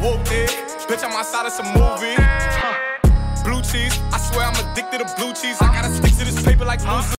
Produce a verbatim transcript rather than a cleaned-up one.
whooped it. Bitch, I'm outside of some movie. Blue cheese, I swear I'm addicted to blue cheese. I gotta stick to this paper like blue.